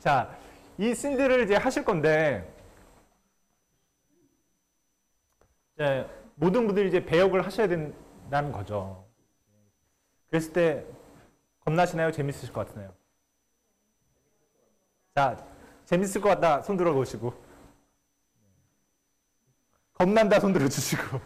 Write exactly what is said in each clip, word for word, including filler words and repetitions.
자, 이 씬들을 이제 하실 건데, 이제 모든 분들이 이제 배역을 하셔야 된다는 거죠. 그랬을 때 겁나시나요? 재밌으실 것 같으나요? 자, 재밌을 것 같다 손 들어 보시고, 겁난다 손 들어 주시고,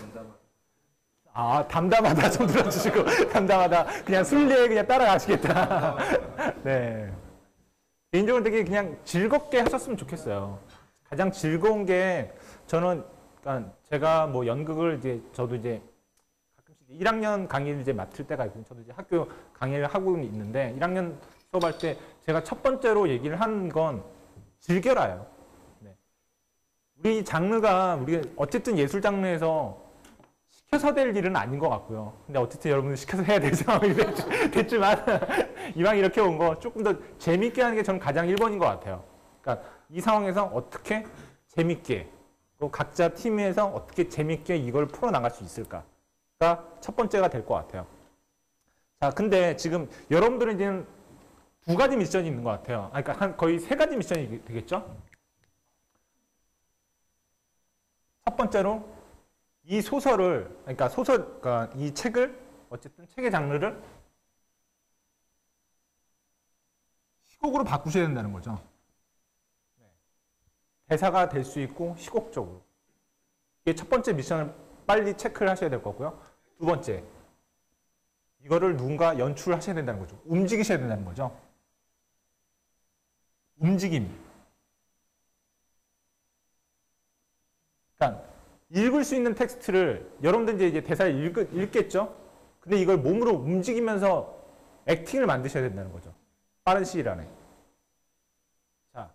아 담담하다 손 들어 주시고, 담담하다 그냥 순리에 그냥 따라가시겠다. 네. 개인적으로 되게 그냥 즐겁게 하셨으면 좋겠어요. 가장 즐거운 게 저는 그러니까 제가 뭐 연극을 이제 저도 이제 가끔씩 일 학년 강의를 이제 맡을 때가 있거든요. 저도 이제 학교 강의를 하고 있는데 일 학년 수업할 때 제가 첫 번째로 얘기를 하는 건 즐겨라요. 네. 우리 장르가 우리 어쨌든 예술 장르에서 시켜서 될 일은 아닌 것 같고요. 근데 어쨌든 여러분들 시켜서 해야 될 상황이 됐지만 이왕 이렇게 온 거 조금 더 재밌게 하는 게 저는 가장 일 번인 것 같아요. 그러니까 이 상황에서 어떻게 재밌게 또 각자 팀에서 어떻게 재밌게 이걸 풀어나갈 수 있을까가 첫 번째가 될 것 같아요. 자, 근데 지금 여러분들은 이제 두 가지 미션이 있는 것 같아요. 그러니까 한 거의 세 가지 미션이 되겠죠? 첫 번째로 이 소설을, 그러니까 소설, 그러니까 이 책을, 어쨌든 책의 장르를 시곡으로 바꾸셔야 된다는 거죠. 대사가 될 수 있고 시곡적으로. 이게 첫 번째 미션을 빨리 체크를 하셔야 될 거고요. 두 번째, 이거를 누군가 연출하셔야 된다는 거죠. 움직이셔야 된다는 거죠. 움직임. 그러니까 읽을 수 있는 텍스트를 여러분들 이제 대사를 읽, 읽겠죠? 근데 이걸 몸으로 움직이면서 액팅을 만드셔야 된다는 거죠. 빠른 시일 안에. 자,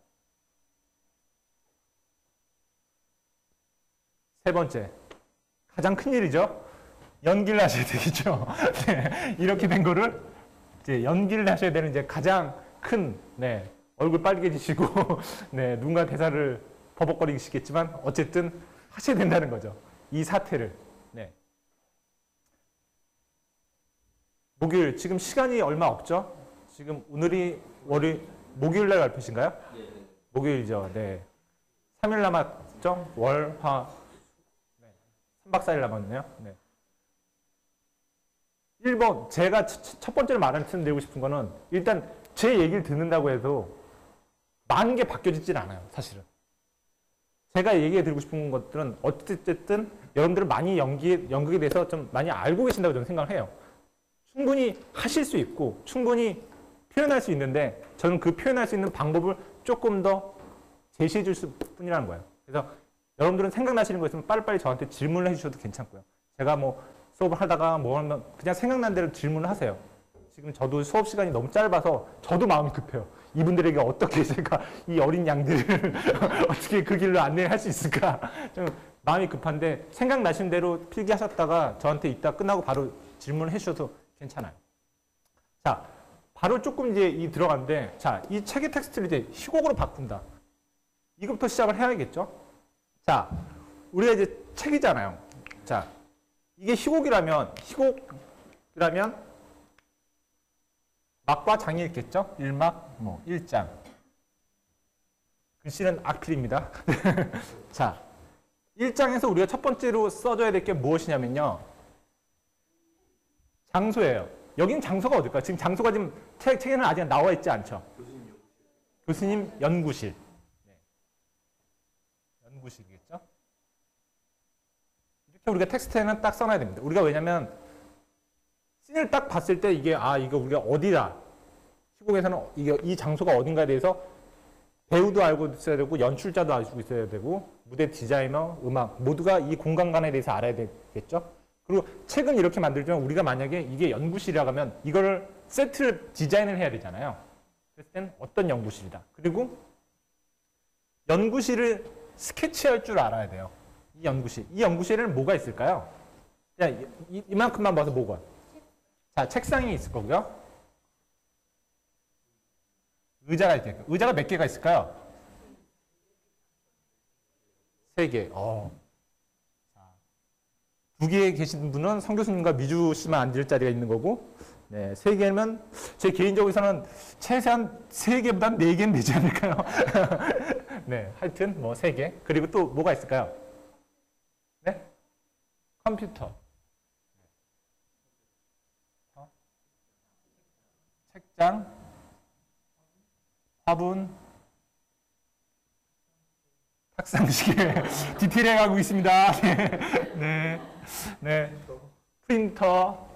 세 번째, 가장 큰 일이죠. 연기를 하셔야 되겠죠. 네, 이렇게 된 거를 이제 연기를 하셔야 되는 이제 가장 큰, 네, 얼굴 빨개지시고, 네, 누군가 대사를 버벅거리시겠지만 어쨌든 하셔야 된다는 거죠. 이 사태를. 네. 목요일, 지금 시간이 얼마 없죠? 지금 오늘이 월요일, 목요일 날 발표신가요? 네. 목요일이죠. 네. 삼 일 남았죠? 월, 화. 네. 삼 박 사 일 남았네요. 네. 일 번, 제가 첫 번째로 말씀드리고 싶은 거는 일단 제 얘기를 듣는다고 해도 많은 게 바뀌어지진 않아요. 사실은. 제가 얘기해 드리고 싶은 것들은 어쨌든 여러분들은 많이 연기, 연극에 대해서 좀 많이 알고 계신다고 저는 생각을 해요. 충분히 하실 수 있고 충분히 표현할 수 있는데 저는 그 표현할 수 있는 방법을 조금 더 제시해 줄 뿐이라는 거예요. 그래서 여러분들은 생각나시는 거 있으면 빨리빨리 저한테 질문을 해주셔도 괜찮고요. 제가 뭐 수업을 하다가 뭐 하면 그냥 생각난 대로 질문을 하세요. 지금 저도 수업 시간이 너무 짧아서 저도 마음이 급해요. 이분들에게 어떻게 제가 이 어린 양들을 어떻게 그 길로 안내할 수 있을까? 좀 마음이 급한데 생각나신 대로 필기하셨다가 저한테 이따 끝나고 바로 질문을 해주셔도 괜찮아요. 자, 바로 조금 이제 이 들어갔는데, 자, 이 책의 텍스트를 이제 희곡으로 바꾼다. 이것부터 시작을 해야겠죠? 자, 우리가 이제 책이잖아요. 자, 이게 희곡이라면, 희곡이라면 막과 장이 있겠죠? 일 막, 뭐, 일 장. 글씨는 악필입니다. 자, 일 장에서 우리가 첫 번째로 써줘야 될 게 무엇이냐면요. 장소예요. 여긴 장소가 어딜까요? 지금 장소가 지금 책, 책에는 아직 나와 있지 않죠? 교수님, 교수님 연구실. 네. 연구실이겠죠? 이렇게 우리가 텍스트에는 딱 써놔야 됩니다. 우리가 왜냐면 씬을 딱 봤을 때 이게 아 이거 우리가 어디다 희곡에서는 이게 이 장소가 어딘가에 대해서 배우도 알고 있어야 되고 연출자도 알고 있어야 되고 무대 디자이너, 음악 모두가 이 공간관에 대해서 알아야 되겠죠. 그리고 책은 이렇게 만들지만 우리가 만약에 이게 연구실이라고 하면 이거를 세트를 디자인을 해야 되잖아요. 그랬을 땐 어떤 연구실이다. 그리고 연구실을 스케치할 줄 알아야 돼요. 이 연구실. 이 연구실에는 뭐가 있을까요? 그냥 이, 이만큼만 봐서 뭐가? 자, 책상이 있을 거고요. 의자가 있겠고. 의자가 몇 개가 있을까요? 세 개. 어. 자, 두 개에 계신 분은 성 교수님과 미주 씨만 앉을 자리가 있는 거고, 네, 세 개면 제 개인적으로는 최소한 세 개보단 네 개는 되지 않을까요? 네, 하여튼 뭐 세 개. 그리고 또 뭐가 있을까요? 네? 컴퓨터. 어? 책장, 화분, 탁상시계. 디테일해 가고 있습니다. 네, 네, 네. 프린터.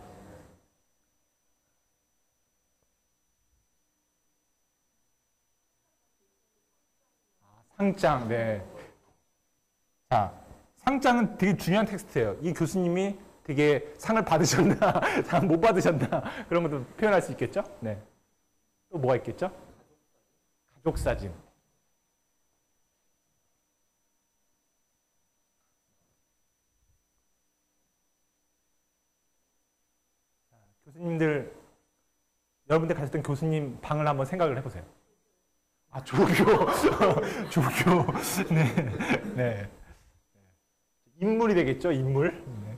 상장, 네. 자, 상장은 되게 중요한 텍스트예요. 이 교수님이 되게 상을 받으셨나, 상 못 받으셨나, 그런 것도 표현할 수 있겠죠? 네. 또 뭐가 있겠죠? 가족 사진. 자, 교수님들, 여러분들 가셨던 교수님 방을 한번 생각을 해보세요. 아, 조교. 조교. 네. 네. 인물이 되겠죠, 인물. 네.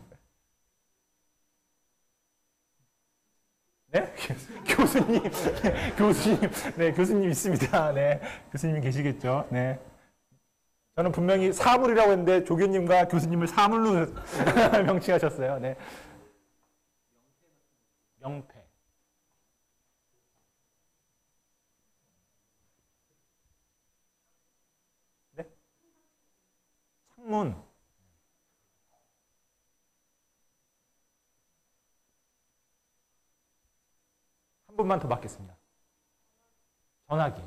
네? 교수님. 네, 교수님. 네, 교수님 있습니다. 네. 교수님 계시겠죠. 네. 저는 분명히 사물이라고 했는데 조교님과 교수님을 사물로 명칭하셨어요. 네. 명패. 창문. 한 분만 더 받겠습니다. 전화기.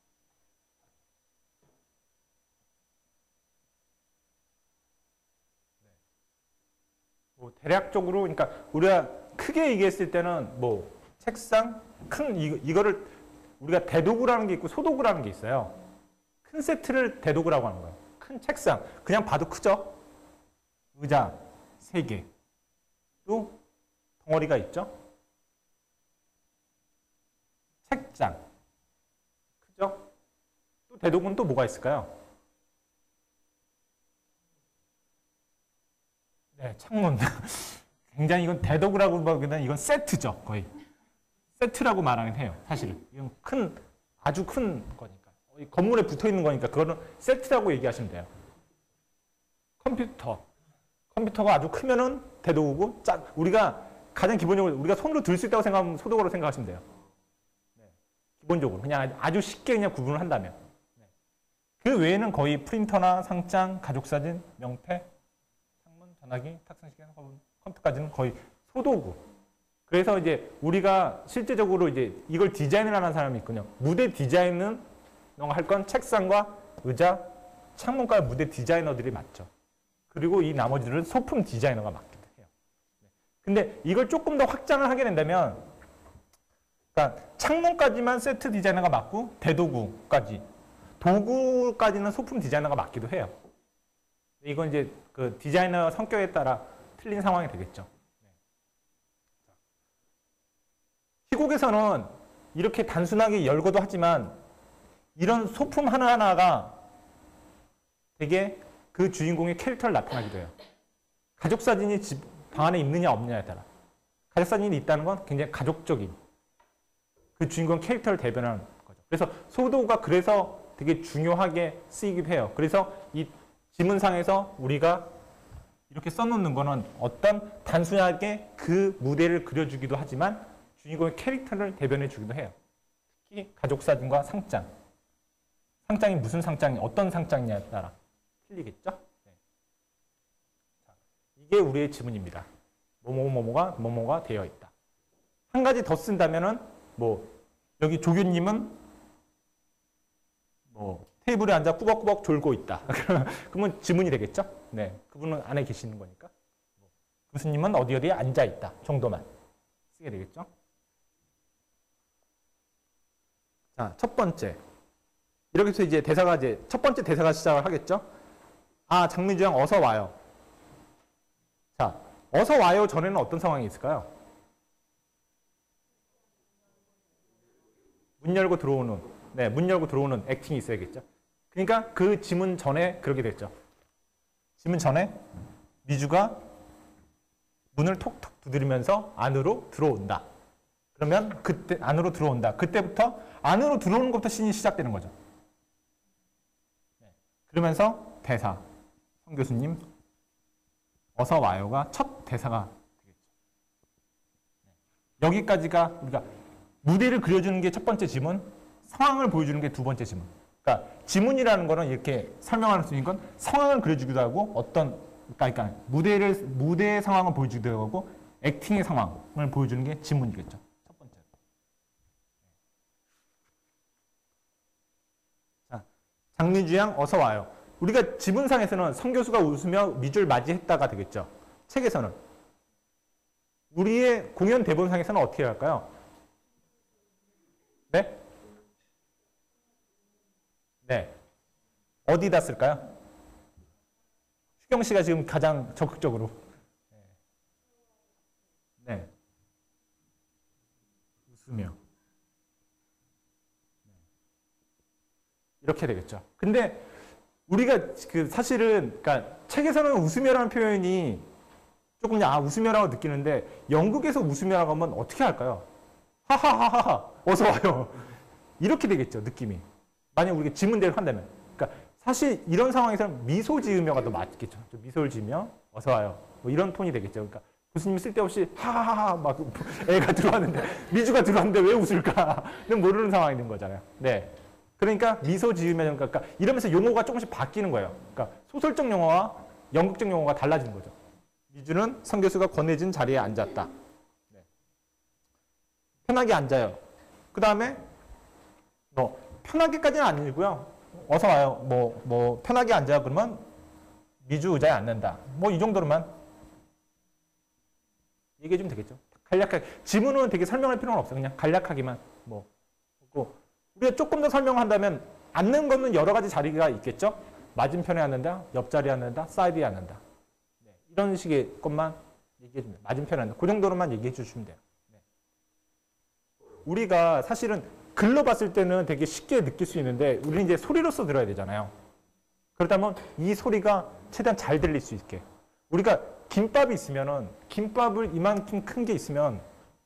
뭐 대략적으로, 그러니까 우리가 크게 얘기했을 때는 뭐 책상, 큰 이, 이거를 우리가 대도구라는 게 있고 소도구라는 게 있어요. 큰 세트를 대도구라고 하는 거예요. 큰 책상, 그냥 봐도 크죠? 의자 세 개, 또 덩어리가 있죠? 책장, 크죠? 또 대도구는 또 뭐가 있을까요? 네, 창문. 굉장히 이건 대도구라고 보기보다는 이건 세트죠, 거의. 세트라고 말하긴 해요, 사실은. 이건 큰, 아주 큰 거니까. 건물에 붙어 있는 거니까 그거는 세트라고 얘기하시면 돼요. 컴퓨터. 컴퓨터가 아주 크면은 대도구고, 작, 우리가 가장 기본적으로 우리가 손으로 들 수 있다고 생각하면 소도구로 생각하시면 돼요. 네. 기본적으로. 그냥 아주 쉽게 그냥 구분을 한다면. 네. 그 외에는 거의 프린터나 상장, 가족사진, 명패, 창문, 전화기, 탁상시계, 컴퓨터까지는 거의 소도구. 그래서 이제 우리가 실제적으로 이제 이걸 디자인을 하는 사람이 있거든요. 무대 디자인은 할 건 책상과 의자, 창문과 무대 디자이너들이 맞죠. 그리고 이 나머지들은 소품 디자이너가 맡기도 해요. 근데 이걸 조금 더 확장을 하게 된다면, 그러니까 창문까지만 세트 디자이너가 맡고 대도구까지, 도구까지는 소품 디자이너가 맡기도 해요. 이건 이제 그 디자이너 성격에 따라 틀린 상황이 되겠죠. 희곡에서는 이렇게 단순하게 열거도 하지만 이런 소품 하나하나가 되게 그 주인공의 캐릭터를 나타나기도 해요. 가족사진이 집, 방 안에 있느냐 없느냐에 따라. 가족사진이 있다는 건 굉장히 가족적인 그 주인공 캐릭터를 대변하는 거죠. 그래서 소도가 그래서 되게 중요하게 쓰이기도 해요. 그래서 이 지문상에서 우리가 이렇게 써놓는 거는 어떤 단순하게 그 무대를 그려주기도 하지만 주인공의 캐릭터를 대변해 주기도 해요. 특히 가족사진과 상장. 상장이 무슨 상장이, 어떤 상장이냐에 따라 틀리겠죠? 네. 자, 이게 우리의 지문입니다. 뭐뭐뭐뭐가 뭐뭐가 되어 있다. 한 가지 더 쓴다면은 뭐 여기 조교님은 뭐 테이블에 앉아 꾸벅꾸벅 졸고 있다. 그러면 지문이 되겠죠? 네, 그분은 안에 계시는 거니까. 교수님은 어디 어디에 앉아 있다 정도만 쓰게 되겠죠? 자, 첫 번째. 이렇게 해서 이제 대사가 이제 첫 번째 대사가 시작을 하겠죠? 아, 장민주 형 어서 와요. 자, 어서 와요 전에는 어떤 상황이 있을까요? 문 열고 들어오는, 네, 문 열고 들어오는 액팅이 있어야겠죠? 그러니까 그 지문 전에 그렇게 됐죠. 지문 전에 미주가 문을 톡톡 두드리면서 안으로 들어온다. 그러면 그때 안으로 들어온다. 그때부터 안으로 들어오는 것부터 씬이 시작되는 거죠. 그러면서 대사, 성 교수님 어서 와요가 첫 대사가 되겠죠. 여기까지가 우리가 무대를 그려주는 게 첫 번째 지문, 상황을 보여주는 게 두 번째 지문. 그러니까 지문이라는 거는 이렇게 설명할 수 있는 건 상황을 그려주기도 하고 어떤 그러니까 무대를 무대의 상황을 보여주기도 하고 액팅의 상황을 보여주는 게 지문이겠죠. 첫 번째. 자, 장미주 양 어서 와요. 우리가 지문상에서는 성 교수가 웃으며 미주를 맞이했다가 되겠죠. 책에서는 우리의 공연 대본상에서는 어떻게 할까요? 네? 네. 어디다 쓸까요? 휴경 씨가 지금 가장 적극적으로. 네. 웃으며. 이렇게 되겠죠. 근데 우리가 그 사실은 그러니까 책에서는 웃으며라는 표현이 조금 그냥 아 웃으며라고 느끼는데 영국에서 웃으며라고 하면 어떻게 할까요? 하하하하하 어서 와요. 이렇게 되겠죠. 느낌이. 만약 우리가 지문대로 한다면. 그러니까 사실 이런 상황에서는 미소 지으며가 더 맞겠죠. 미소를 지으며 어서 와요. 뭐 이런 톤이 되겠죠. 그러니까 교수님이 쓸데없이 하하하하 막 애가 들어왔는데 미주가 들어왔는데 왜 웃을까는 모르는 상황이 된 거잖아요. 네. 그러니까 미소 지으며 그러니까 이러면서 용어가 조금씩 바뀌는 거예요. 그러니까 소설적 용어와 연극적 용어가 달라지는 거죠. 미주는 성 교수가 권해진 자리에 앉았다. 네. 편하게 앉아요. 그 다음에 뭐 편하게까지는 아니고요. 어서 와요. 뭐, 뭐 편하게 앉아요. 그러면 미주 의자에 앉는다. 뭐 이 정도로만 얘기해 주면 되겠죠. 간략하게. 지문은 되게 설명할 필요는 없어요. 그냥 간략하게만 뭐. 우리가 조금 더 설명한다면 앉는 거는 여러 가지 자리가 있겠죠. 맞은편에 앉는다, 옆자리에 앉는다, 사이드에 앉는다. 네, 이런 식의 것만 얘기해 주면 맞은편에 앉는다. 그 정도로만 얘기해 주시면 돼요. 네. 우리가 사실은 글로 봤을 때는 되게 쉽게 느낄 수 있는데 우리는 이제 소리로서 들어야 되잖아요. 그렇다면 이 소리가 최대한 잘 들릴 수 있게. 우리가 김밥이 있으면은 김밥을 이만큼 큰 게 있으면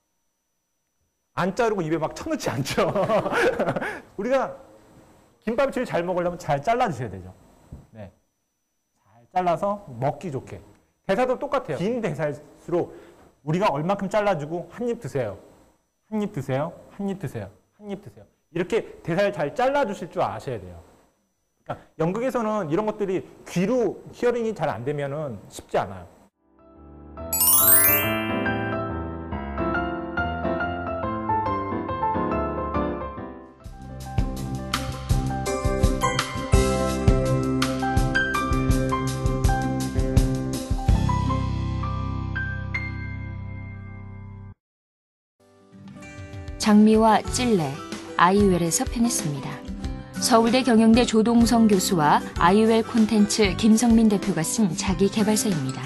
안 자르고 입에 막 쳐넣지 않죠. 우리가 김밥을 제일 잘 먹으려면 잘 잘라주셔야 되죠. 네. 잘 잘라서 먹기 좋게. 대사도 똑같아요. 긴 대사일수록 우리가 얼마큼 잘라주고 한 입 드세요. 한 입 드세요. 한 입 드세요. 한 입 드세요. 이렇게 대사를 잘 잘라주실 줄 아셔야 돼요. 그러니까 연극에서는 이런 것들이 귀로 히어링이 잘 안 되면은 쉽지 않아요. 장미와 찔레, 아이웰에서 편했습니다. 서울대 경영대 조동성 교수와 아이웰 콘텐츠 김성민 대표가 쓴 자기계발서입니다.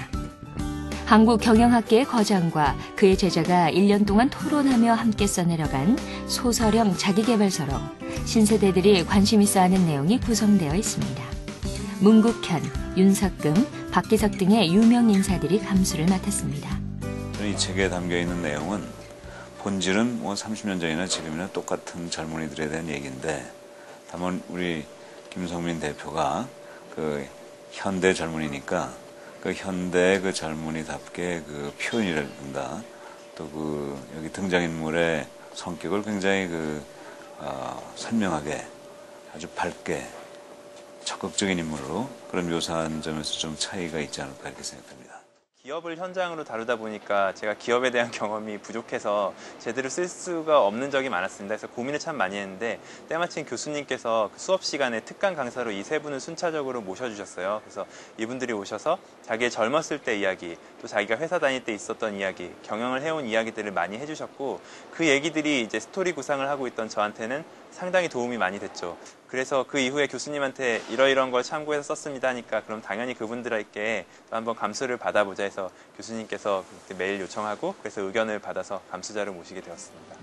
한국경영학계의 거장과 그의 제자가 일 년 동안 토론하며 함께 써내려간 소설형 자기계발서로 신세대들이 관심 있어 하는 내용이 구성되어 있습니다. 문국현, 윤석금, 박기석 등의 유명 인사들이 감수를 맡았습니다. 이 책에 담겨있는 내용은 본질은 뭐 삼십 년 전이나 지금이나 똑같은 젊은이들에 대한 얘기인데 다만 우리 김성민 대표가 그 현대 젊은이니까 그 현대 그 젊은이답게 그 표현이라든가 또 그 여기 등장인물의 성격을 굉장히 그 어, 선명하게 아주 밝게 적극적인 인물로 그런 묘사한 점에서 좀 차이가 있지 않을까 이렇게 생각합니다. 기업을 현장으로 다루다 보니까 제가 기업에 대한 경험이 부족해서 제대로 쓸 수가 없는 적이 많았습니다. 그래서 고민을 참 많이 했는데 때마침 교수님께서 수업 시간에 특강 강사로 이 세 분을 순차적으로 모셔주셨어요. 그래서 이분들이 오셔서 자기의 젊었을 때 이야기, 또 자기가 회사 다닐 때 있었던 이야기, 경영을 해온 이야기들을 많이 해주셨고 그 얘기들이 이제 스토리 구상을 하고 있던 저한테는 상당히 도움이 많이 됐죠. 그래서 그 이후에 교수님한테 이러이러한 걸 참고해서 썼습니다 하니까 그럼 당연히 그분들에게 또 한번 감수를 받아보자 해서 교수님께서 메일 요청하고 그래서 의견을 받아서 감수자를 모시게 되었습니다.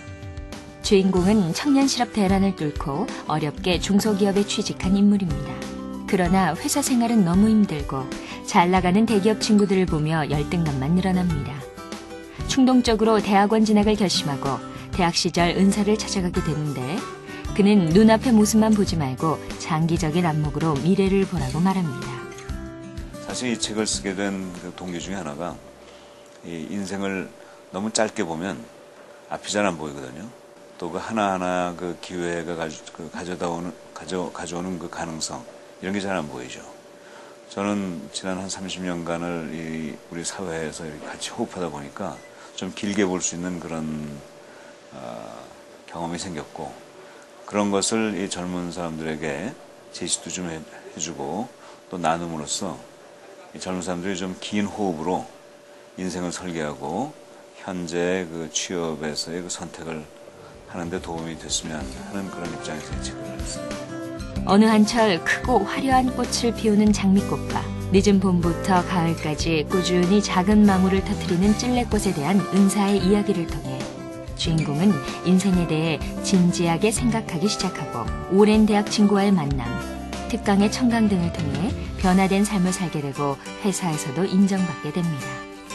주인공은 청년 실업 대란을 뚫고 어렵게 중소기업에 취직한 인물입니다. 그러나 회사 생활은 너무 힘들고 잘 나가는 대기업 친구들을 보며 열등감만 늘어납니다. 충동적으로 대학원 진학을 결심하고 대학 시절 은사를 찾아가게 되는데 그는 눈앞의 모습만 보지 말고 장기적인 안목으로 미래를 보라고 말합니다. 사실 이 책을 쓰게 된 그 동기 중에 하나가 이 인생을 너무 짧게 보면 앞이 잘 안 보이거든요. 또 그 하나하나 그 기회가 가져, 그 가져다 오는, 가져, 가져오는 그 가능성, 이런 게 잘 안 보이죠. 저는 지난 한 삼십 년간을 이 우리 사회에서 이렇게 같이 호흡하다 보니까 좀 길게 볼 수 있는 그런, 어, 경험이 생겼고, 그런 것을 이 젊은 사람들에게 제시도 좀 해, 해주고, 또 나눔으로써 이 젊은 사람들이 좀 긴 호흡으로 인생을 설계하고, 현재 그 취업에서의 그 선택을 하는데 도움이 됐으면 하는 그런 입장에서 이 책을 했습니다. 어느 한철 크고 화려한 꽃을 피우는 장미꽃과 늦은 봄부터 가을까지 꾸준히 작은 망울을 터뜨리는 찔레꽃에 대한 은사의 이야기를 통해 주인공은 인생에 대해 진지하게 생각하기 시작하고 오랜 대학 친구와의 만남, 특강의 청강 등을 통해 변화된 삶을 살게 되고 회사에서도 인정받게 됩니다.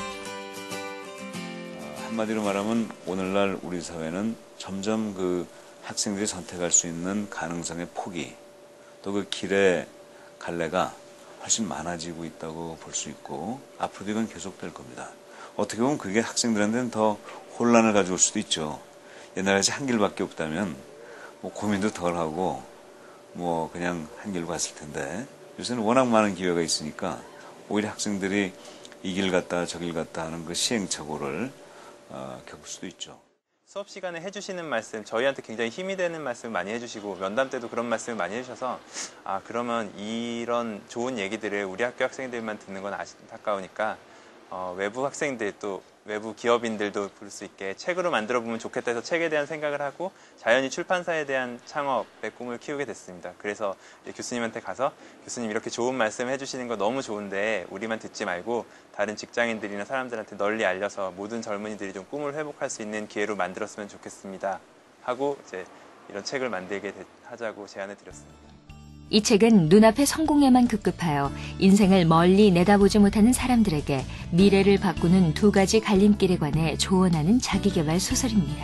한마디로 말하면 오늘날 우리 사회는 점점 그 학생들이 선택할 수 있는 가능성의 폭이 또 그 길의 갈래가 훨씬 많아지고 있다고 볼 수 있고 앞으로도 이건 계속될 겁니다. 어떻게 보면 그게 학생들한테는 더 혼란을 가져올 수도 있죠. 옛날같이 한 길밖에 없다면 뭐 고민도 덜 하고 뭐 그냥 한 길로 갔을 텐데 요새는 워낙 많은 기회가 있으니까 오히려 학생들이 이 길 갔다 저 길 갔다 하는 그 시행착오를 어, 겪을 수도 있죠. 수업 시간에 해주시는 말씀, 저희한테 굉장히 힘이 되는 말씀 많이 해주시고 면담 때도 그런 말씀을 많이 해주셔서 아 그러면 이런 좋은 얘기들을 우리 학교 학생들만 듣는 건 안타까우니까 어, 외부 학생들 또 외부 기업인들도 볼 수 있게 책으로 만들어 보면 좋겠다 해서 책에 대한 생각을 하고 자연히 출판사에 대한 창업의 꿈을 키우게 됐습니다. 그래서 교수님한테 가서 교수님 이렇게 좋은 말씀 해주시는 거 너무 좋은데 우리만 듣지 말고 다른 직장인들이나 사람들한테 널리 알려서 모든 젊은이들이 좀 꿈을 회복할 수 있는 기회로 만들었으면 좋겠습니다 하고 이제 이런 책을 만들게 하자고 제안을 드렸습니다. 이 책은 눈앞의 성공에만 급급하여 인생을 멀리 내다보지 못하는 사람들에게 미래를 바꾸는 두 가지 갈림길에 관해 조언하는 자기계발 소설입니다.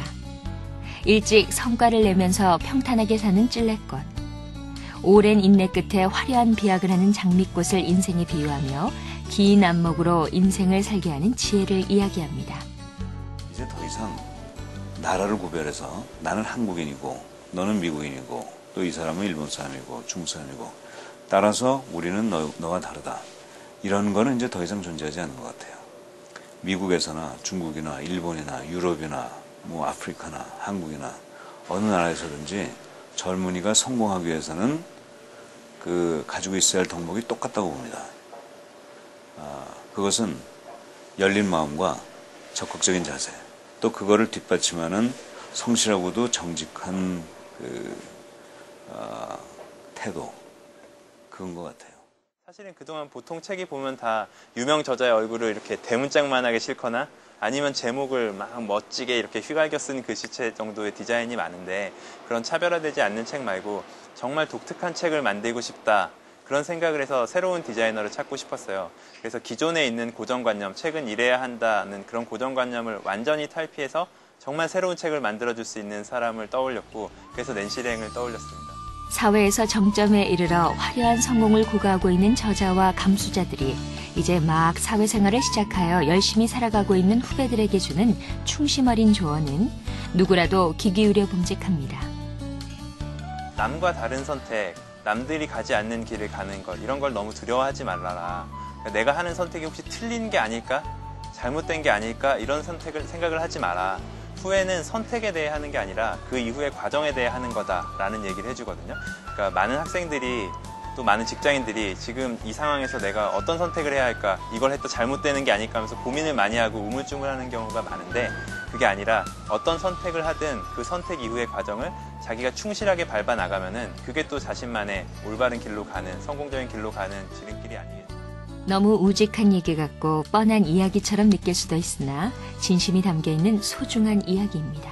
일찍 성과를 내면서 평탄하게 사는 찔레꽃, 오랜 인내 끝에 화려한 비약을 하는 장미꽃을 인생에 비유하며 긴 안목으로 인생을 살게 하는 지혜를 이야기합니다. 이제 더 이상 나라를 구별해서 나는 한국인이고 너는 미국인이고 또 이 사람은 일본 사람이고 중국 사람이고 따라서 우리는 너, 너와 다르다. 이런 거는 이제 더 이상 존재하지 않는 것 같아요. 미국에서나 중국이나 일본이나 유럽이나 뭐 아프리카나 한국이나 어느 나라에서든지 젊은이가 성공하기 위해서는 그 가지고 있어야 할 덕목이 똑같다고 봅니다. 아, 그것은 열린 마음과 적극적인 자세 또 그거를 뒷받침하는 성실하고도 정직한 그 어, 태도 그건 것 같아요. 사실은 그동안 보통 책이 보면 다 유명 저자의 얼굴을 이렇게 대문짝만하게 싣거나 아니면 제목을 막 멋지게 이렇게 휘갈겨 쓴 글씨체 정도의 디자인이 많은데 그런 차별화되지 않는 책 말고 정말 독특한 책을 만들고 싶다 그런 생각을 해서 새로운 디자이너를 찾고 싶었어요. 그래서 기존에 있는 고정관념, 책은 이래야 한다는 그런 고정관념을 완전히 탈피해서 정말 새로운 책을 만들어줄 수 있는 사람을 떠올렸고 그래서 낸시랭을 떠올렸습니다. 사회에서 정점에 이르러 화려한 성공을 구가하고 있는 저자와 감수자들이 이제 막 사회생활을 시작하여 열심히 살아가고 있는 후배들에게 주는 충심 어린 조언은 누구라도 귀 기울여 봄직합니다. 남과 다른 선택, 남들이 가지 않는 길을 가는 것 이런 걸 너무 두려워하지 말라라. 내가 하는 선택이 혹시 틀린 게 아닐까? 잘못된 게 아닐까? 이런 선택을 생각을 하지 마라. 후회는 선택에 대해 하는 게 아니라 그 이후의 과정에 대해 하는 거다라는 얘기를 해주거든요. 그러니까 많은 학생들이 또 많은 직장인들이 지금 이 상황에서 내가 어떤 선택을 해야 할까 이걸 했다 잘못되는 게 아닐까 하면서 고민을 많이 하고 우물쭈물하는 경우가 많은데 그게 아니라 어떤 선택을 하든 그 선택 이후의 과정을 자기가 충실하게 밟아 나가면은 그게 또 자신만의 올바른 길로 가는 성공적인 길로 가는 지름길이 아니겠죠. 너무 우직한 얘기 같고 뻔한 이야기처럼 느낄 수도 있으나 진심이 담겨있는 소중한 이야기입니다.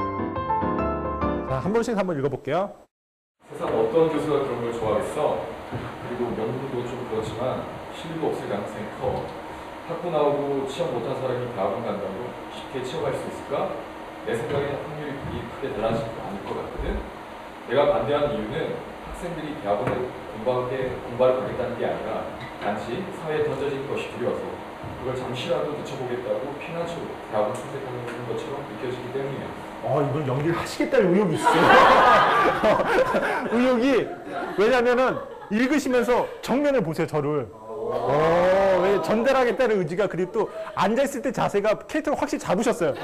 자, 한 번씩 한번 읽어볼게요. 세상 어떤 교수가 그런 걸 좋아하겠어? 그리고 명분도 좀 그렇지만 실력도 없을 가능성이 커. 학부 나오고 취업 못한 사람이 대학원 간다고 쉽게 취업할 수 있을까? 내 생각에는 확률이 크게 달라지지 않을 것 같거든. 내가 반대하는 이유는 학생들이 대학원을 공부하게, 공부를 가겠다는 게 아니라 단지 사회에 던져진 것이 두려워서 그걸 잠시라도 늦춰보겠다고 피난처로 대학원 선택하는 것처럼 느껴지기 때문이야. 어, 이걸 연기를 하시겠다는 의욕이 있어요. 의욕이, 왜냐면은 읽으시면서 정면을 보세요, 저를. 어, 왜 전달하겠다는 의지가, 그리고 또 앉아있을 때 자세가 캐릭터를 확실히 잡으셨어요.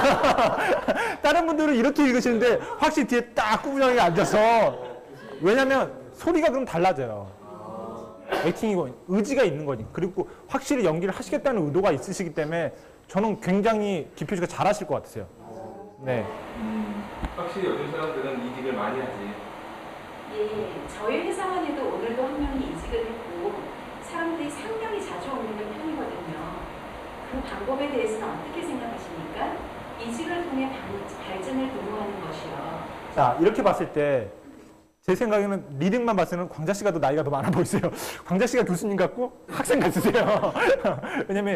다른 분들은 이렇게 읽으시는데 확실히 뒤에 딱 꾸부정하게 앉아서. 왜냐면 소리가 그럼 달라져요. 액팅이고 의지가 있는 거니. 그리고 확실히 연기를 하시겠다는 의도가 있으시기 때문에 저는 굉장히 김표 씨가 잘하실 것 같으세요. 네. 음, 확실히 요즘 사람들은 이직을 많이 하지. 예, 저희 회사만 해도 오늘도 한 명이 이직을 했고 사람들이 상당히 자주 옮기는 편이거든요. 그 방법에 대해서는 어떻게 생각하십니까? 이직을 통해 발, 발전을 도모하는 것이요. 자, 이렇게 봤을 때 제 생각에는 리딩만 봤을 때는 광자 씨가 더 나이가 더 많아 보이세요. 광자 씨가 교수님 같고 학생 같으세요. 왜냐면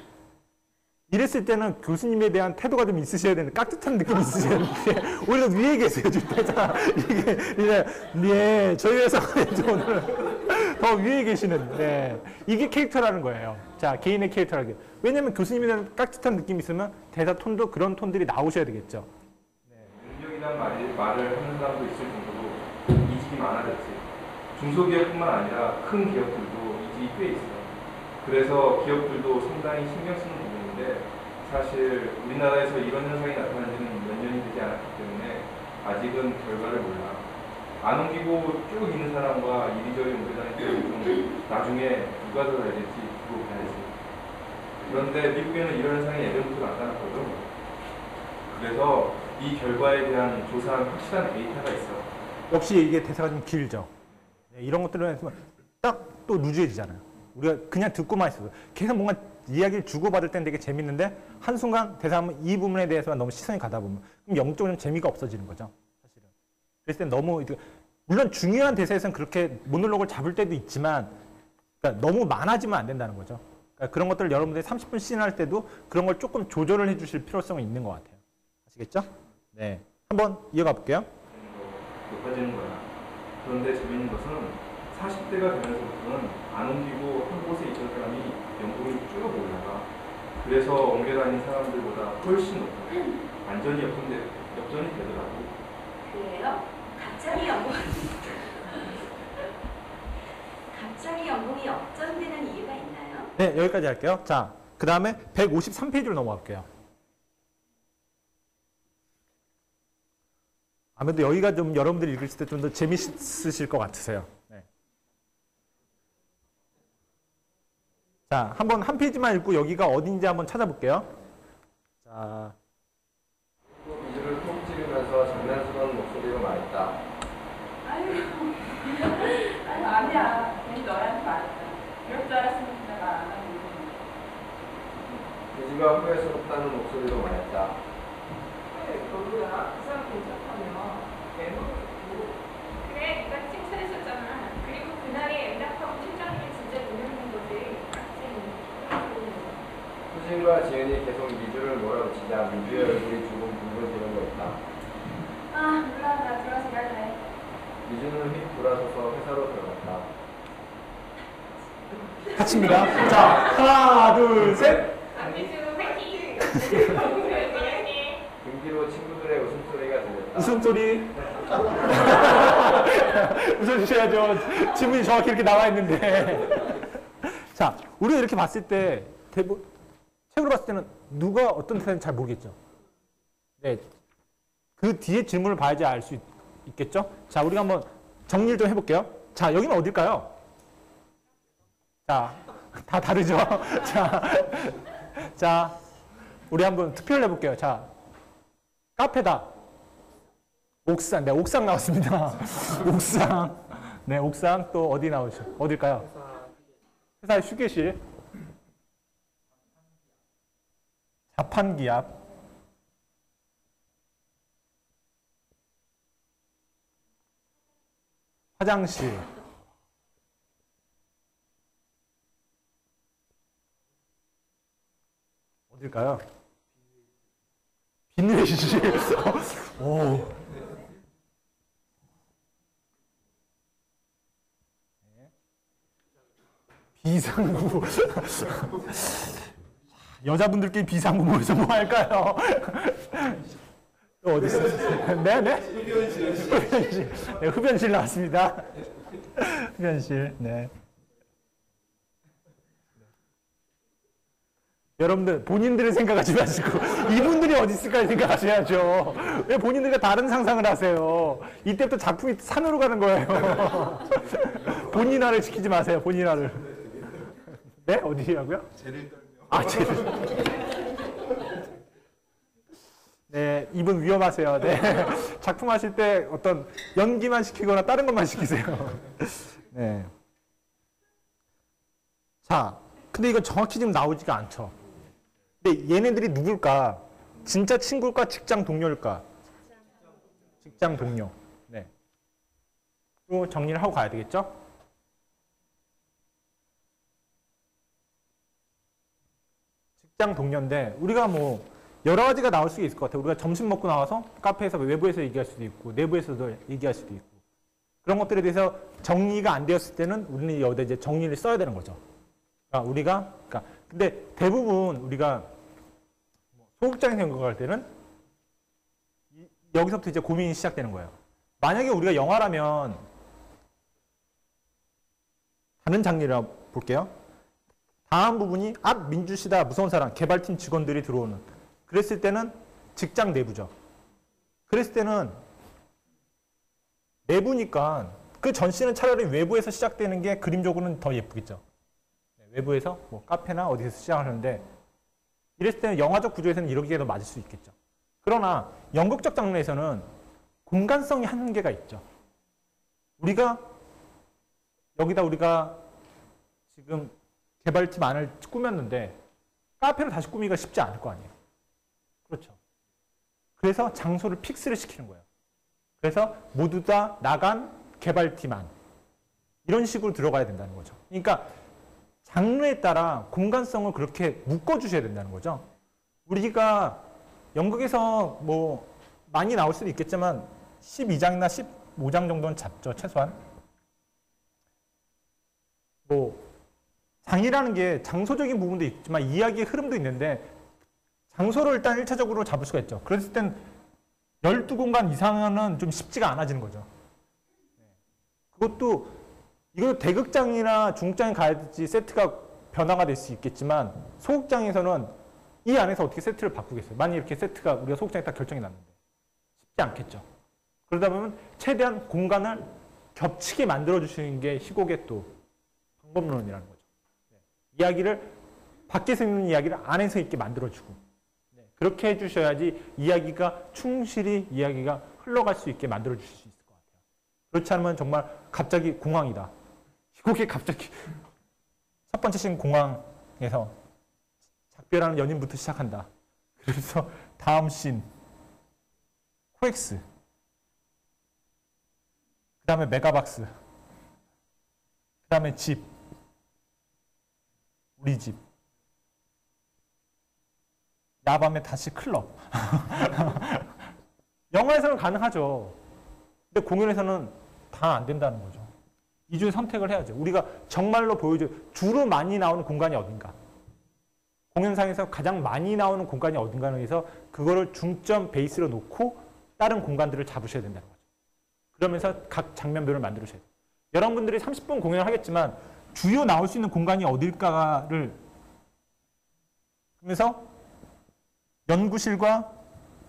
이랬을 때는 교수님에 대한 태도가 좀 있으셔야 되는데, 깍듯한 느낌이 있으셔야 되는데 오히려 위에 계세요. 진짜 이게 이제 네, 저희 회사에서 오늘 더 위에 계시는, 네, 이게 캐릭터라는 거예요. 자, 개인의 캐릭터라는 게. 왜냐면 교수님에 대한 깍듯한 느낌이 있으면 대사 톤도 그런 톤들이 나오셔야 되겠죠. 능력이란 말이, 말을 하는 사람도 있을 정도로 이직이 많아졌지. 중소기업뿐만 아니라 큰 기업들도 이직이 꽤 있어요. 그래서 기업들도 상당히 신경 쓰는 부분인데, 사실 우리나라에서 이런 현상이 나타난 지는 몇 년이 되지 않았기 때문에 아직은 결과를 몰라. 안 옮기고 쭉 있는 사람과 이리저리 옮겨 다닐 때는 좀 나중에 누가 더 잘 될지 두고 봐야지. 그런데 미국에는 이런 현상이 예전부터 나타났거든. 그래서 이 결과에 대한 조사한 확실한 데이터가 있어. 역시 이게 대사가 좀 길죠. 네, 이런 것들은 딱 또 루즈해지잖아요. 우리가 그냥 듣고만 있어도 계속 뭔가 이야기를 주고받을 땐 되게 재밌는데 한순간 대사하면 이 부분에 대해서만 너무 시선이 가다 보면 그럼 영적으로 재미가 없어지는 거죠. 사실은. 그랬을 땐 너무, 물론 중요한 대사에서는 그렇게 모놀로그를 잡을 때도 있지만, 그러니까 너무 많아지면 안 된다는 거죠. 그러니까 그런 것들을 여러분들이 삼십 분 씬할 때도 그런 걸 조금 조절을 해주실 필요성이 있는 것 같아요. 아시겠죠? 네. 한번 이어가 볼게요. 높아지는 거야. 그런데 재밌는 것은 사십 대가 되면서부터는 안 옮기고 한 곳에 있던 사람이 연봉이 쭉 올라가. 그래서 옮겨 다닌 사람들보다 훨씬 높아. 완전히 역전돼, 역전이 되더라고. 그래요? 갑자기 연봉 갑자기 연봉이 역전되는 이유가 있나요? 네, 여기까지 할게요. 자, 그 다음에 백오십삼 페이지로 넘어가 볼게요. 아무래도 여기가 좀 여러분들이 읽으실 때 좀 더 재밌으실 것 같으세요. 네. 자, 한번 한 페이지만 읽고 여기가 어딘지 한번 찾아볼게요. 자, 미주를 톡 찌르면서 장난스러운 목소리로 말했다. 아유, 아유 아니야. 괜히 너한테 말했다. 이럴 줄 알았으면 그냥 말 안 하고. 미주가 후회스럽다는 목소리로 말했다. 그래, 너도야. 그 사람 괜찮다며. 외모도 좋고. 그래, 네가 칭찬했었잖아. 그리고 그날이 엠답하고 팀장님이 진짜 노력한 거지. 수진과 지은이 계속 미주를 몰아붙이자 미주의 얼굴이 조금 붉어지는 거 있다. 아, 몰라. 나 들어와서 말해. 미주는 휙 돌아서서 회사로 들어갔다. 같이입니다. 자, 하나, 둘, 셋. 안미주 화이팅! 등 뒤로 친구들의 웃음소리가 들렸다. 웃음소리. 웃어주셔야죠. 지문이 정확히 이렇게 나와 있는데. 자, 우리가 이렇게 봤을 때 대부 책으로 봤을 때는 누가 어떤 대사인지 잘 모르겠죠. 네, 그 뒤에 질문을 봐야지 알 수 있겠죠. 자, 우리가 한번 정리를 좀 해볼게요. 자, 여기는 어딜까요? 자, 다 다르죠. 자, 자, 우리 한번 투표를 해볼게요. 자, 카페다. 옥상, 네, 옥상 나왔습니다. 옥상, 네, 옥상 또 어디 나오죠? 어딜까요? 회사의 휴게실. 자판기압. 화장실. 어딜까요? 빈레이시. 오. 비상구. 여자분들끼리 비상구 모여서 뭐 할까요? 또 어디 있어요? 네네. 흡연실. 네, 흡연실 나왔습니다. 흡연실. 네. 여러분들 본인들을 생각하지 마시고 이분들이 어디 있을까 생각하셔야죠. 왜 본인들과 다른 상상을 하세요? 이때부터 작품이 산으로 가는 거예요. 본인화를 시키지 마세요. 본인화를. 네? 어디라고요? 쟤를 떨며. 아, 쟤를. 네, 이분 위험하세요. 네. 작품 하실 때 어떤 연기만 시키거나 다른 것만 시키세요. 네. 자, 근데 이건 정확히 지금 나오지가 않죠. 근데 얘네들이 누굴까? 진짜 친구일까? 직장 동료일까? 직장 동료. 네. 또 정리를 하고 가야 되겠죠? 직장 동료인데 우리가 뭐 여러 가지가 나올 수 있을 것 같아요. 우리가 점심 먹고 나와서 카페에서 외부에서 얘기할 수도 있고 내부에서도 얘기할 수도 있고 그런 것들에 대해서 정리가 안 되었을 때는 우리는 여기다 이제 정리를 써야 되는 거죠. 그러니까 우리가 그러니까 근데 대부분 우리가 소극장에서 연극할 때는 여기서부터 이제 고민이 시작되는 거예요. 만약에 우리가 영화라면 다른 장르를 볼게요. 다음 부분이 앞 민주시다 무서운 사람 개발팀 직원들이 들어오는 그랬을 때는 직장 내부죠. 그랬을 때는 내부니까 그 전시는 차라리 외부에서 시작되는 게 그림적으로는 더 예쁘겠죠. 외부에서 뭐 카페나 어디서 시작하는데 이랬을 때는 영화적 구조에서는 이러기에 더 맞을 수 있겠죠. 그러나 연극적 장르에서는 공간성이 한계가 있죠. 우리가 여기다 우리가 지금 개발팀 안을 꾸몄는데 카페로 다시 꾸미기가 쉽지 않을 거 아니에요. 그렇죠. 그래서 장소를 픽스를 시키는 거예요. 그래서 모두 다 나간 개발팀 안 이런 식으로 들어가야 된다는 거죠. 그러니까 장르에 따라 공간성을 그렇게 묶어주셔야 된다는 거죠. 우리가 연극에서 뭐 많이 나올 수도 있겠지만 십이 장이나 십오 장 정도는 잡죠. 최소한. 뭐 장이라는 게 장소적인 부분도 있지만 이야기의 흐름도 있는데 장소를 일단 일 차적으로 잡을 수가 있죠. 그랬을 땐 열두 공간 이상은 좀 쉽지가 않아지는 거죠. 그것도 이거 대극장이나 중극장에 가야지 세트가 변화가 될 수 있겠지만 소극장에서는 이 안에서 어떻게 세트를 바꾸겠어요? 만약 이렇게 세트가 우리가 소극장에 딱 결정이 났는데 쉽지 않겠죠. 그러다 보면 최대한 공간을 겹치게 만들어주시는 게 희곡의 또 방법론이라는 거죠. 네. 이야기를 밖에서 있는 이야기를 안에서 있게 만들어주고 네. 그렇게 해주셔야지 이야기가 충실히 이야기가 흘러갈 수 있게 만들어주실 수 있을 것 같아요. 그렇지 않으면 정말 갑자기 공황이다. 희곡이 갑자기 첫 번째 씬 공황에서 작별하는 연인부터 시작한다. 그래서 다음 씬 코엑스 그 다음에 메가박스 그 다음에 집 우리 집 야밤에 다시 클럽 영화에서는 가능하죠. 근데 공연에서는 다 안 된다는 거죠. 이 중에 선택을 해야죠. 우리가 정말로 보여줘 주로 많이 나오는 공간이 어딘가 공연상에서 가장 많이 나오는 공간이 어딘가에 의해서 그거를 중점 베이스로 놓고 다른 공간들을 잡으셔야 된다는 거죠. 그러면서 각 장면별을 만들으셔야 돼요. 여러분들이 삼십 분 공연을 하겠지만 주요 나올 수 있는 공간이 어딜까를 그러면서 연구실과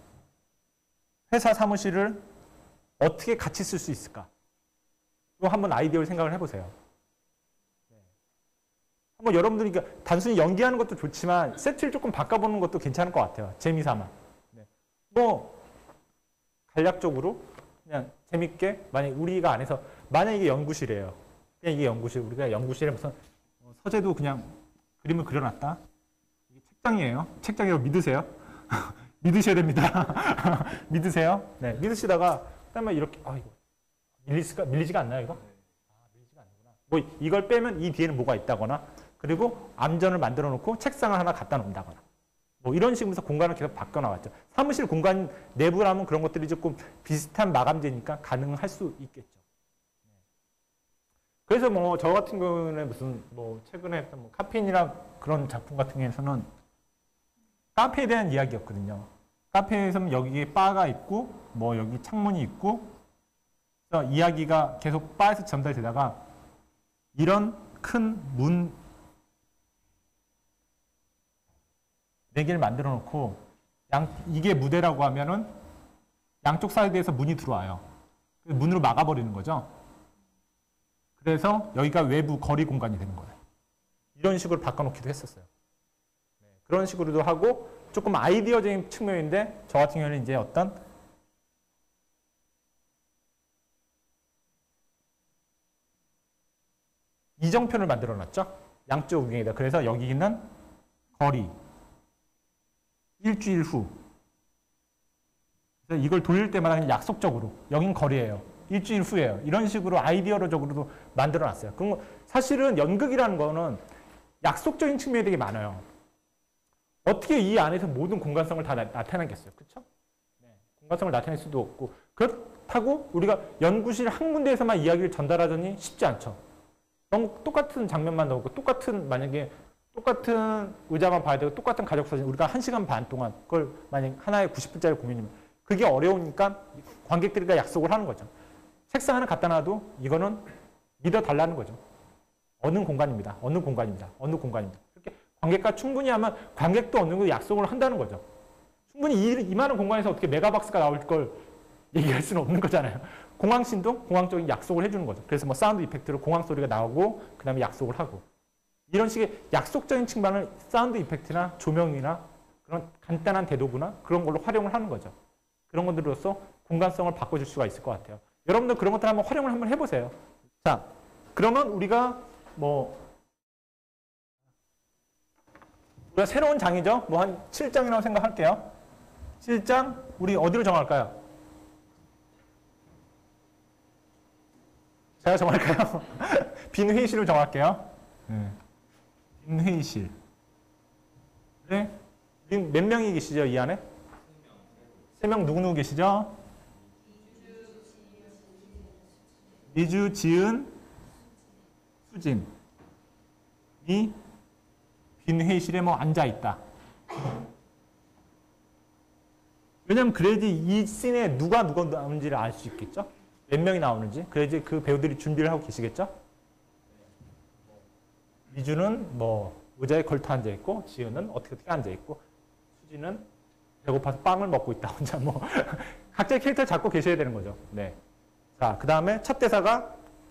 회사 사무실을 어떻게 같이 쓸 수 있을까? 또 한번 아이디어를 생각을 해보세요. 네. 한번 여러분들이 그러니까 단순히 연기하는 것도 좋지만 세트를 조금 바꿔보는 것도 괜찮을 것 같아요. 재미삼아. 네. 뭐 간략적으로 그냥 재밌게 만약 우리가 안에서 만약 이게 연구실이에요. 그냥 이게 연구실 우리가 연구실에 무슨 서재도 그냥 그림을 그려놨다. 이게 책장이에요. 책장이라고 믿으세요? 믿으셔야 됩니다. 믿으세요? 네, 믿으시다가 그다음에 이렇게 아 이거 밀리지가 밀리지가 않나요 이거? 아 밀리지가 않는구나. 뭐 이걸 빼면 이 뒤에는 뭐가 있다거나 그리고 암전을 만들어 놓고 책상을 하나 갖다 놓는다거나 뭐 이런 식으로 공간을 계속 바꿔나왔죠. 사무실 공간 내부라면 그런 것들이 조금 비슷한 마감재니까 가능할 수 있겠죠. 그래서 뭐 저 같은 경우는 무슨 뭐 최근에 했던 뭐 카페인이나 그런 작품 같은 경우에서는 카페에 대한 이야기였거든요. 카페에서는 여기에 바가 있고 뭐 여기 창문이 있고 그래서 이야기가 계속 바에서 전달되다가 이런 큰 문 네 개를 만들어 놓고 양, 이게 무대라고 하면은 양쪽 사이드에서 문이 들어와요. 문으로 막아버리는 거죠. 그래서 여기가 외부 거리 공간이 되는 거예요. 이런 식으로 바꿔놓기도 했었어요. 네, 그런 식으로도 하고 조금 아이디어적인 측면인데 저 같은 경우는 이제 어떤 이정표를 만들어 놨죠. 양쪽 우경에다. 그래서 여기는 거리 일주일 후. 그래서 이걸 돌릴 때마다 그냥 약속적으로 여긴 거리예요. 일주일 후예요. 이런 식으로 아이디어적으로도 만들어 놨어요. 그럼 사실은 연극이라는 거는 약속적인 측면이 되게 많아요. 어떻게 이 안에서 모든 공간성을 다 나, 나타내겠어요. 그렇죠? 네, 공간성을 나타낼 수도 없고 그렇다고 우리가 연구실 한 군데에서만 이야기를 전달하자니 쉽지 않죠. 너무 똑같은 장면만 나오고 똑같은 만약에 똑같은 의자만 봐야 되고 똑같은 가족 사진 우리가 한 시간 반 동안 그걸 만약 하나에 구십 분짜리 공연이면 그게 어려우니까 관객들과 약속을 하는 거죠. 책상 하나 갖다 놔도 이거는 믿어달라는 거죠. 어느 공간입니다. 어느 공간입니다. 어느 공간입니다. 그렇게 관객과 충분히 하면 관객도 어느 정도 약속을 한다는 거죠. 충분히 이, 이만한 공간에서 어떻게 메가박스가 나올 걸 얘기할 수는 없는 거잖아요. 공항신도 공항적인 약속을 해주는 거죠. 그래서 뭐 사운드 이펙트로 공항 소리가 나오고 그 다음에 약속을 하고 이런 식의 약속적인 측면을 사운드 이펙트나 조명이나 그런 간단한 대도구나 그런 걸로 활용을 하는 거죠. 그런 것들로서 공간성을 바꿔줄 수가 있을 것 같아요. 여러분들 그런 것들 한번 활용을 한번 해보세요. 자, 그러면 우리가 뭐 우리가 새로운 장이죠. 뭐 한 칠 장이라고 생각할게요. 칠 장 우리 어디로 정할까요? 제가 정할까요? 빈 회의실로 정할게요. 네. 빈 회의실. 네. 몇 명이 계시죠, 이 안에? 세 명 누구누구 계시죠? 미주, 지은, 수진이 빈 회의실에 뭐 앉아있다. 왜냐면 그래야지 이 씬에 누가 누가 나오는지를 알 수 있겠죠? 몇 명이 나오는지. 그래야지 그 배우들이 준비를 하고 계시겠죠? 미주는 뭐 의자에 걸터 앉아있고 지은은 어떻게 어떻게 앉아있고 수진은 배고파서 빵을 먹고 있다. 혼자 뭐 각자의 캐릭터를 잡고 계셔야 되는 거죠. 네. 자, 그 다음에 첫 대사가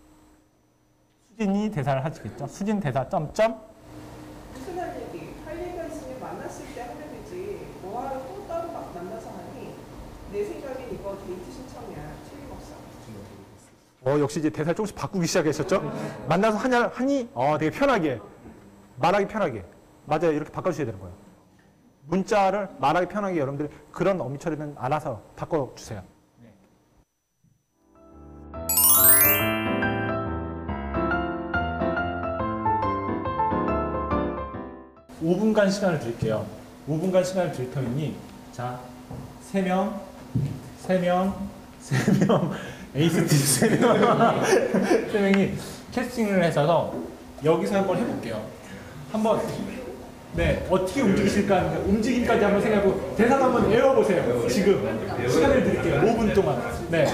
수진이 대사를 하시겠죠. 수진 대사 점점 무슨 할 얘기? 할 얘기가 있으면 만났을 때 하면 되지. 뭐하러 또 따로 막 만나서 하니? 내 생각엔 이거 데이트 신청이야. 틀림없어. 어, 역시 이제 대사를 조금씩 바꾸기 시작하셨죠? 만나서 하냐, 하니? 어, 되게 편하게. 말하기 편하게. 맞아요. 이렇게 바꿔주셔야 되는 거예요. 문자를 말하기 편하게 여러분들 그런 어미 처리는 알아서 바꿔주세요. 오 분간 시간을 드릴게요. 오 분간 시간을 드릴 터이니 자, 세 명, 세 명, 세 명, 에이스티 세 명, 세 명이 캐스팅을 해서 여기서 한번 해볼게요. 한번 네 어떻게 움직이실까 하는 움직임까지 한번 생각하고 대사 한번 외워보세요. 지금 시간을 드릴게요. 오 분 동안. 네.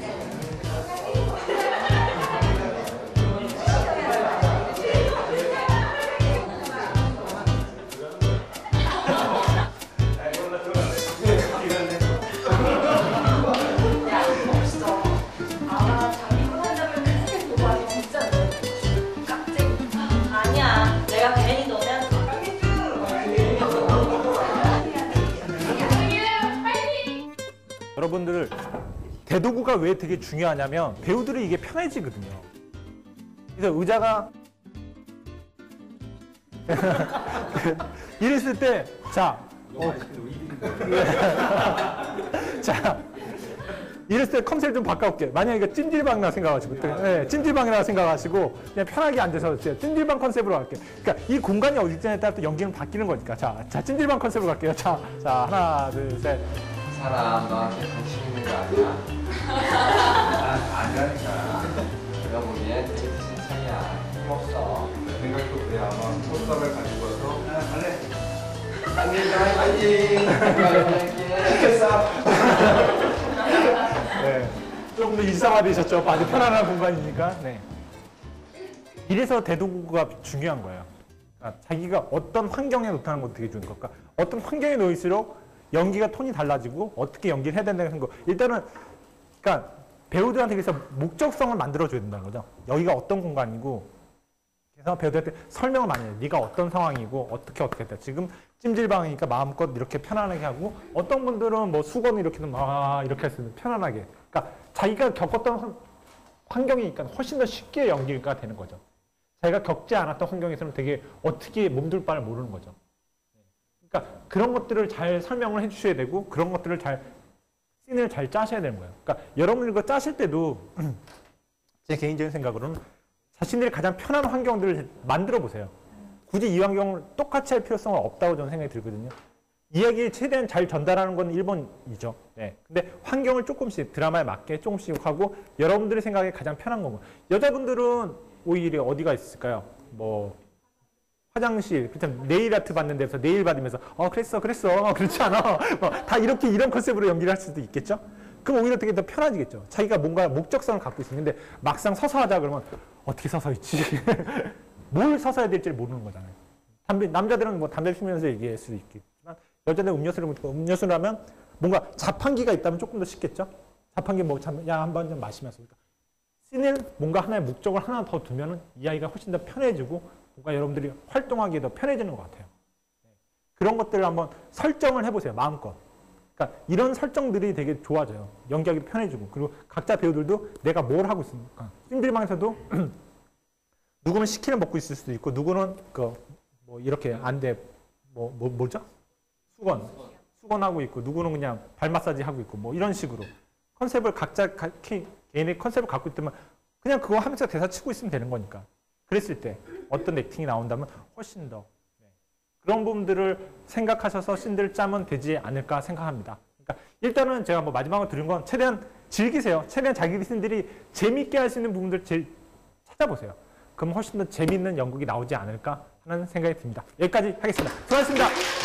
여러분들 대도구가 왜 되게 중요하냐면 배우들이 이게 편해지거든요. 그래서 의자가 이랬을 때 자, 어, 자 이랬을 때 컨셉을 좀 바꿔볼게. 만약에 이거 찜질방이라 생각하시고, 네, 찜질방이라 생각하시고, 그냥 편하게 앉아서 찜질방 컨셉으로 갈게요. 그러니까 이 공간이 어디냐에 따라 또 연기는 바뀌는 거니까. 자, 자, 찜질방 컨셉으로 갈게요. 자, 자, 하나, 둘, 셋. 사람 너한테 관심 있는 거 아니야? 아, 아니라니까. 내가 보기엔 데이트 신청이야. 힘없어. 내 생각도 그래. 아마 포스터를 가지고 와서 아, 갈래. 안녕, 파이팅! 알겠어. 네. 조금 더 일상화되셨죠. 아주 편안한 공간이니까. 네. 이래서 대도구가 중요한 거예요. 그러니까 자기가 어떤 환경에 놓다는 것도 되게 중요한 거니까 어떤 환경에 놓일수록 연기가 톤이 달라지고 어떻게 연기를 해야 된다는 거. 일단은 그러니까 배우들한테 그래서 목적성을 만들어줘야 된다는 거죠. 여기가 어떤 공간이고 그래서 배우들한테 설명을 많이 해요. 네가 어떤 상황이고 어떻게 어떻게 했다. 지금 찜질방이니까 마음껏 이렇게 편안하게 하고 어떤 분들은 뭐 수건을 이렇게 막 이렇게 할 수 있는 편안하게. 그러니까 자기가 겪었던 환경이니까 훨씬 더 쉽게 연기가 되는 거죠. 자기가 겪지 않았던 환경에서는 되게 어떻게 몸둘 바를 모르는 거죠. 그러니까 그런 것들을 잘 설명을 해주셔야 되고 그런 것들을 잘 씬을 잘 짜셔야 되는 거예요. 그러니까 여러분들 이거 짜실 때도 제 개인적인 생각으로는 자신들이 가장 편한 환경들을 만들어 보세요. 굳이 이 환경을 똑같이 할 필요성은 없다고 저는 생각이 들거든요. 이야기를 최대한 잘 전달하는 건 일 번이죠. 네. 근데 환경을 조금씩 드라마에 맞게 조금씩 하고 여러분들의 생각에 가장 편한 거고 여자분들은 오히려 어디가 있을까요? 뭐 화장실, 그렇다면 네일 아트 받는 데서 네일 받으면서 어 그랬어 그랬어 그렇지 않아 뭐, 다 이렇게 이런 컨셉으로 연기를 할 수도 있겠죠. 그럼 오히려 되게 더 편해지겠죠. 자기가 뭔가 목적성을 갖고 있는데 막상 서서 하자 그러면 어떻게 서서 있지? 뭘 서서 해야 될지 모르는 거잖아요. 담배, 남자들은 뭐 담배 피우면서 얘기할 수도 있겠지만 여자들은 음료수를 먹고 음료수를 하면 뭔가 자판기가 있다면 조금 더 쉽겠죠. 자판기 뭐 야 한번 좀 마시면서 그러니까 씬을 뭔가 하나의 목적을 하나 더 두면은 이 아이가 훨씬 더 편해지고 뭔가 여러분들이 활동하기에 더 편해지는 것 같아요. 그런 것들을 한번 설정을 해보세요. 마음껏. 그러니까 이런 설정들이 되게 좋아져요. 연기하기 편해지고 그리고 각자 배우들도 내가 뭘 하고 있습니까? 찜질방에서도 누구는 치킨을 먹고 있을 수도 있고 누구는 그 뭐 이렇게 안돼 뭐, 뭐 뭐죠? 수건 수건하고 있고 누구는 그냥 발 마사지 하고 있고 뭐 이런 식으로 컨셉을 각자 가, 개인의 컨셉을 갖고 있다면 그냥 그거 하면서 대사 치고 있으면 되는 거니까. 그랬을 때 어떤 액팅이 나온다면 훨씬 더 네. 그런 부분들을 생각하셔서 씬들을 짜면 되지 않을까 생각합니다. 그러니까 일단은 제가 뭐 마지막으로 드린 건 최대한 즐기세요. 최대한 자기 씬들이 재밌게 할 수 있는 부분들 제일 찾아보세요. 그럼 훨씬 더 재미있는 연극이 나오지 않을까 하는 생각이 듭니다. 여기까지 하겠습니다. 수고하셨습니다.